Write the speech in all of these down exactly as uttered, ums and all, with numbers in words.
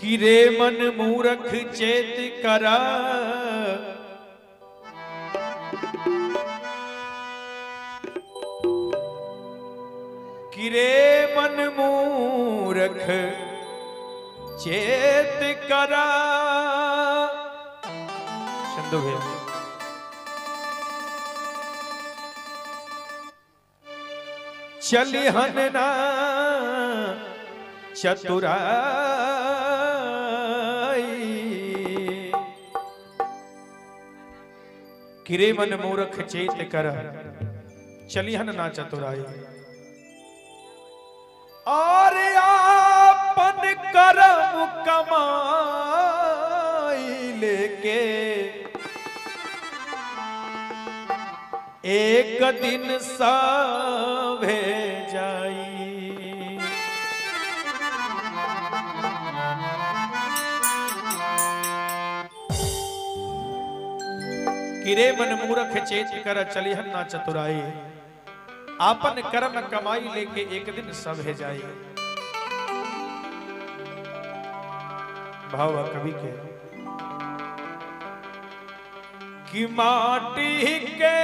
कि रे मन मूरख चेत करा, कि रे मन मूरख चेत करा। चंदू भैया चलिहन ना चतुराई, कि रे मन मूरख चेत करा, चलिहन ना चतुराई। और आपन कर्म कमाई लेके एक दिन सावे जाई। कि रे मन मूरख चेत कर, चलिहन ना चतुराई। आपन कर्म कमाई लेके एक दिन सब है जाए। भाव कवि के कि माटी के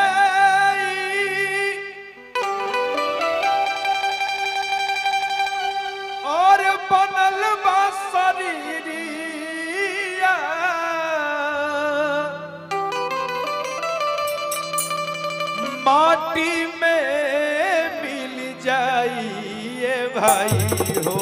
और बनल बा शरीरिया, माटी में मिल जाइए भाई हो,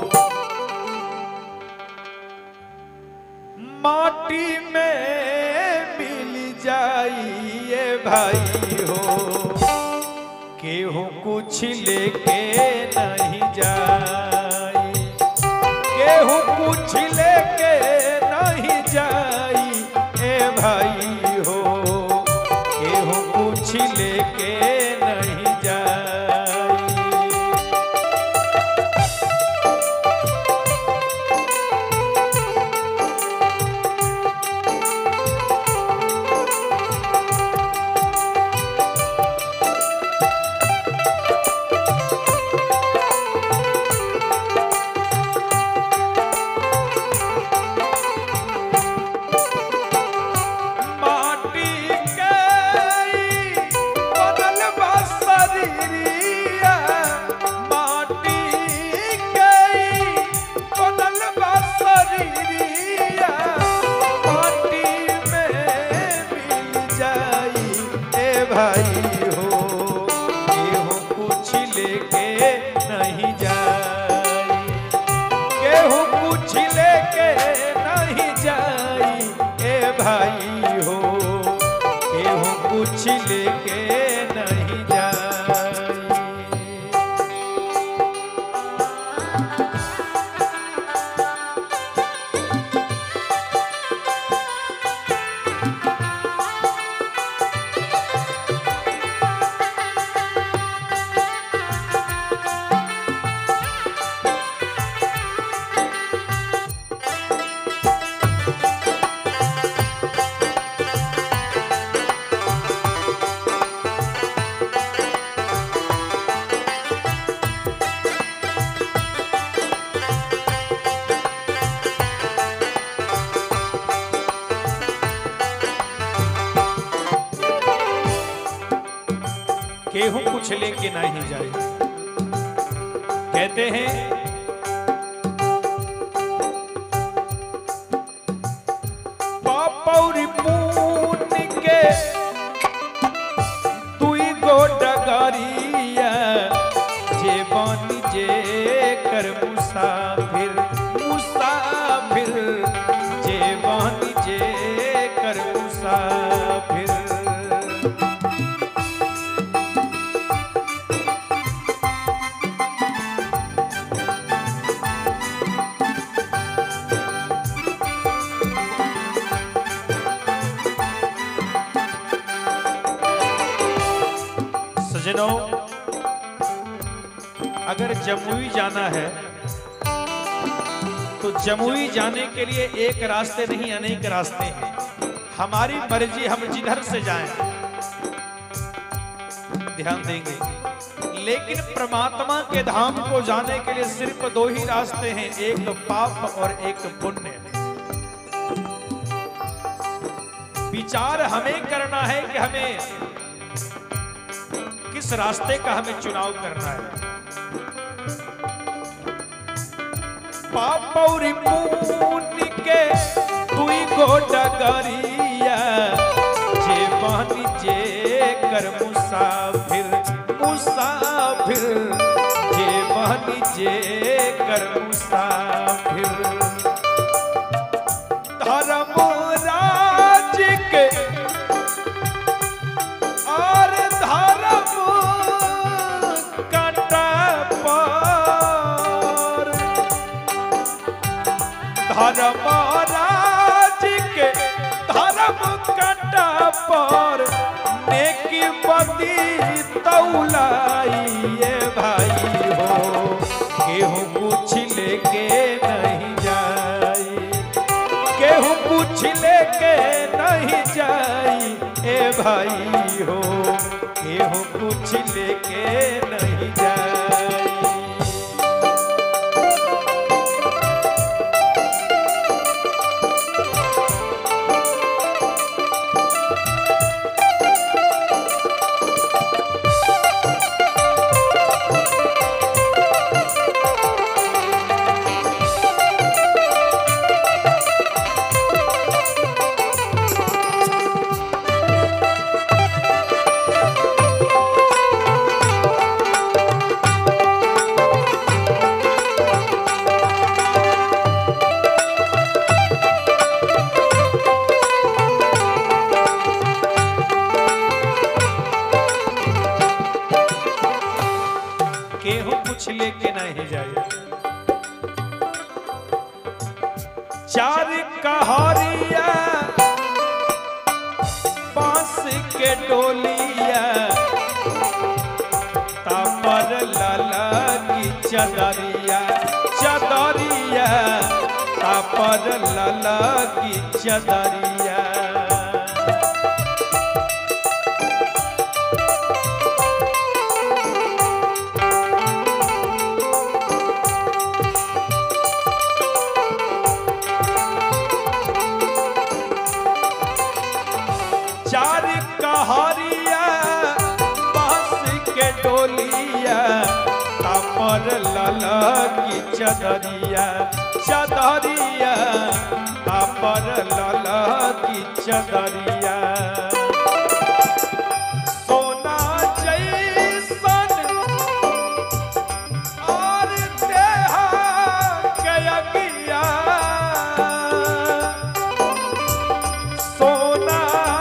माटी में मिल जाइए भाई हो। केहू कुछ लेके नहीं जाई, केहू कुछ लेके नहीं जाई ए भाई हो, केहू कुछ लेके नहीं जाई। भाई हो, केहू कुछ लेके नहीं जाई, केहू कुछ लेके नहीं जाई ए भाई हो, केहू कुछ लेके नहीं जाई। केहू कुछ लेके नहीं जाए। कहते हैं पापौरी पुण्य के तुई गो डगरिया, जे बन जे कर मुसाफिर, मुसाफिर जे बन जे कर मुसाफिर। सजनों, अगर जमुई जाना है तो जमुई जाने के लिए एक रास्ते नहीं अनेक रास्ते हैं। हमारी मर्जी हम जिधर से जाएं, ध्यान देंगे लेकिन परमात्मा के धाम को जाने के लिए सिर्फ दो ही रास्ते हैं, एक पाप और एक पुण्य। विचार हमें करना है कि हमें किस रास्ते का हमें चुनाव करना है। पाप और पुण्य के दुई गो डगरिया, जे बहनी जे कर मुसाफिर मुसाफिर, जे बहनी जे कर मुसाफिर। धर्म राज के और धर्म कांटा पर, धर्म राज के धर्म कांटा पर नेकी बदी तौलाइए भाई हो। केहू कुछ लेके नहीं जाई, केहू कुछ लेके नहीं जाई ए भाई हो। केहू कुछ लेके नहीं जाई। केहू कुछ लेके नहीं जाए। चार कहारिया बांस के डोलिया, तापर लाला की चदरिया चदरिया, तापर लाला की चदरिया। चार कहारिया बांस के डोलिया, तापर लाला की चदरिया चदरिया, तापर लाला की चदरिया। सोना जैसन और देहा गया गिया, सोना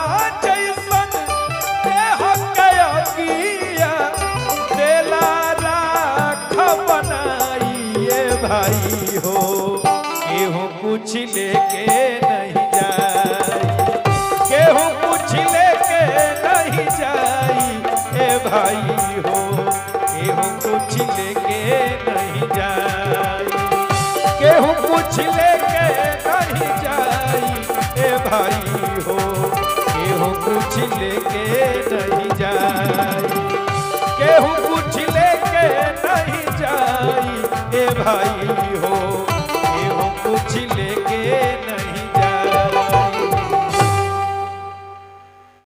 भाई हो। केहू कुछ लेके नहीं जाई, केहू कुछ लेके नहीं जाई ए भाई हो। केहू कुछ लेके नहीं जाई, केहू कुछ लेके नहीं जाई ए भाई हो। केहू कुछ लेके नहीं जाई, केहू कुछ लेके नहीं जाई ए भाई हो।